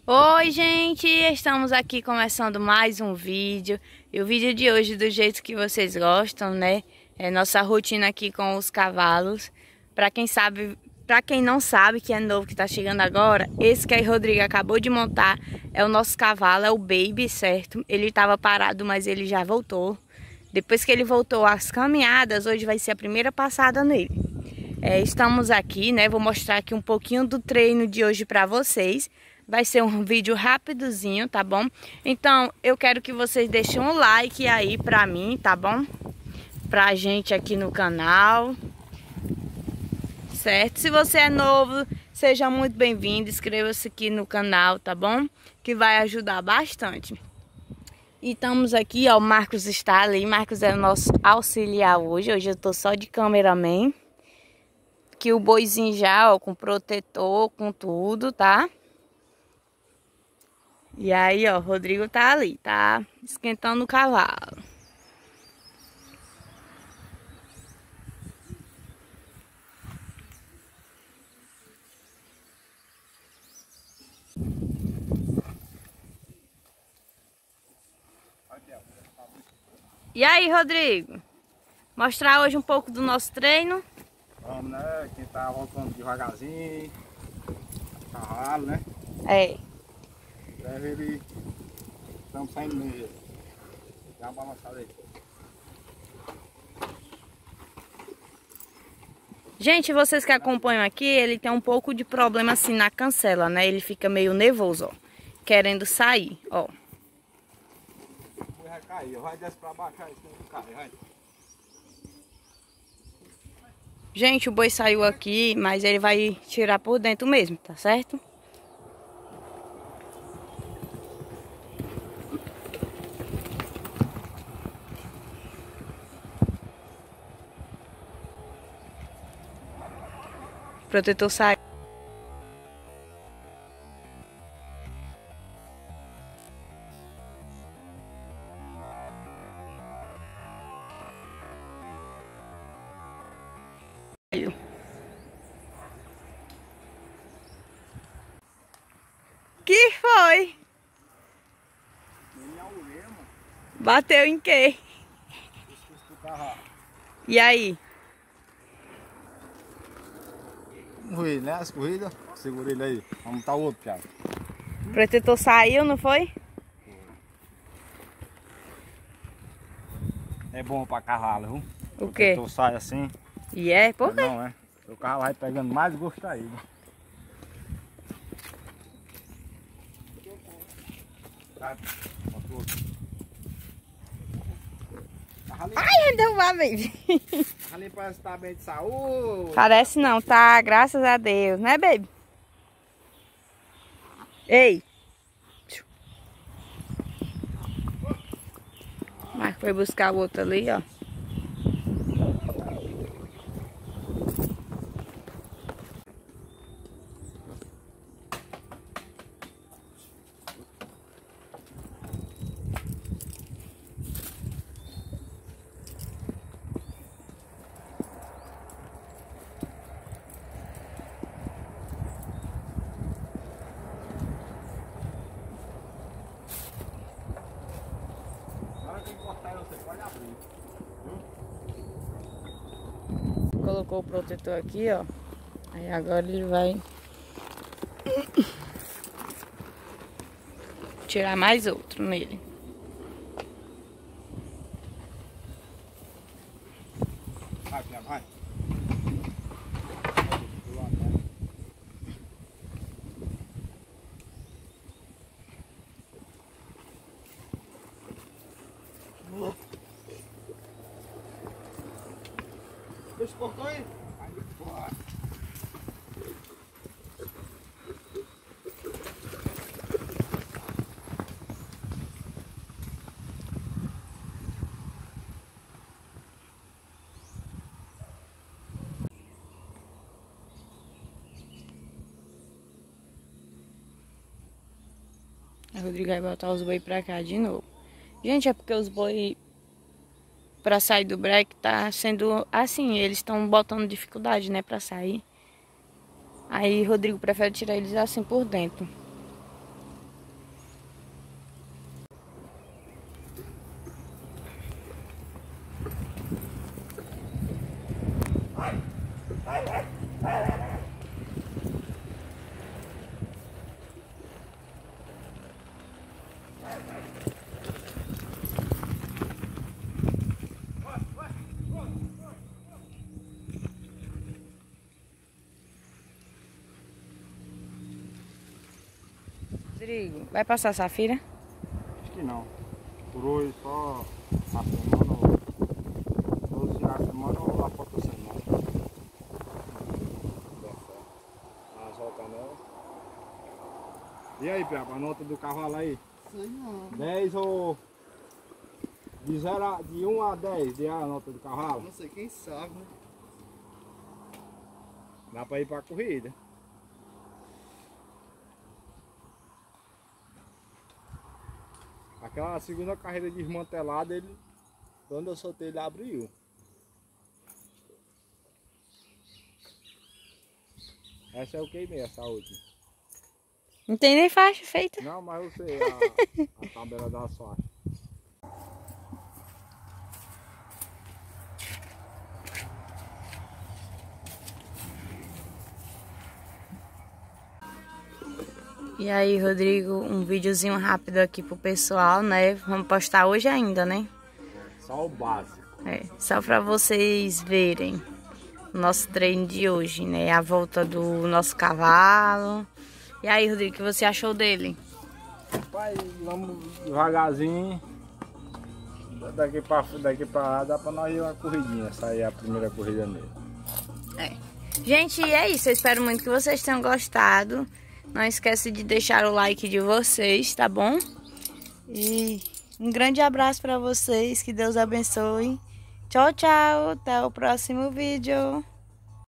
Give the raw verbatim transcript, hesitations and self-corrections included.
Oi, gente! Estamos aqui começando mais um vídeo. E o vídeo de hoje, do jeito que vocês gostam, né? É nossa rotina aqui com os cavalos. Pra quem sabe, pra quem não sabe, que é novo, que tá chegando agora, esse que a Rodrigo acabou de montar é o nosso cavalo, é o Baby, certo? Ele tava parado, mas ele já voltou. Depois que ele voltou às caminhadas, hoje vai ser a primeira passada nele. É, estamos aqui, né? Vou mostrar aqui um pouquinho do treino de hoje pra vocês. Vai ser um vídeo rapidozinho, tá bom? Então, eu quero que vocês deixem um like aí pra mim, tá bom? Pra gente aqui no canal. Certo? Se você é novo, seja muito bem-vindo. Inscreva-se aqui no canal, tá bom? Que vai ajudar bastante. E estamos aqui, ó, o Marcos está ali. Marcos é o nosso auxiliar hoje. Hoje eu tô só de cameraman. Aqui o boizinho já, ó, com protetor, com tudo, tá? E aí, ó, o Rodrigo tá ali, tá esquentando o cavalo. E aí, Rodrigo? Mostrar hoje um pouco do nosso treino? Vamos, né? Quem tá voltando devagarzinho. Cavalo, né? É. Leva ele. Estamos saindo mesmo. Dá uma balançada aí. Gente, vocês que acompanham aqui, ele tem um pouco de problema assim na cancela, né? Ele fica meio nervoso, ó. Querendo sair, ó. Vai cair, vai descer pra baixo aí, senão não cai, vai. Gente, o boi saiu aqui, mas ele vai tirar por dentro mesmo, tá certo? O protetor saiu. Que foi? Bateu em quê? E aí? Corrida, né? As corridas. Segura ele aí. Vamos botar o outro, Thiago. O protetor saiu, não foi? É bom pra cavalo, viu? O quê? Tu sai assim. E é? Por quê? Não, é. O cavalo vai pegando mais gosto aí. Tá. Bota o outro. Ai, deu uma baby. Ali parece que tá bem de saúde. Parece não, tá? Graças a Deus, né, baby? Ei! Marco foi buscar o outro ali, ó. Colocou o protetor aqui, ó. Aí agora ele vai tirar mais outro nele. Vai, Pia, vai. Deixa cortou aí. Aí fora. A Rodrigo vai botar os boi pra cá de novo. Gente, é porque os boi pra sair do breque tá sendo assim, eles estão botando dificuldade, né, pra sair. Aí Rodrigo prefere tirar eles assim por dentro. Rodrigo, vai passar Safira? Acho que não. Por hoje só a semana, doze dias a semana ou a outra semana. Ah, solta nela. E aí, Piaba, a nota do cavalo aí? Sei não. dez ou... De, zero a, de um a dez, de a nota do cavalo? Não sei, quem sabe, né? Dá pra ir pra corrida. Aquela segunda carreira desmantelada, ele, quando eu soltei, ele abriu. Essa é o queimei, essa última. Não tem nem faixa feita. Não, mas eu sei a, a tabela das faixas. E aí, Rodrigo, um videozinho rápido aqui pro pessoal, né? Vamos postar hoje ainda, né? Só o básico. É, só pra vocês verem o nosso treino de hoje, né? A volta do nosso cavalo. E aí, Rodrigo, o que você achou dele? Pai, vamos devagarzinho. Daqui pra, daqui pra lá dá pra nós ir uma corridinha, sair a primeira corrida nele. É. Gente, é isso. Eu espero muito que vocês tenham gostado. Não esquece de deixar o like de vocês, tá bom? E um grande abraço pra vocês. Que Deus abençoe. Tchau, tchau. Até o próximo vídeo.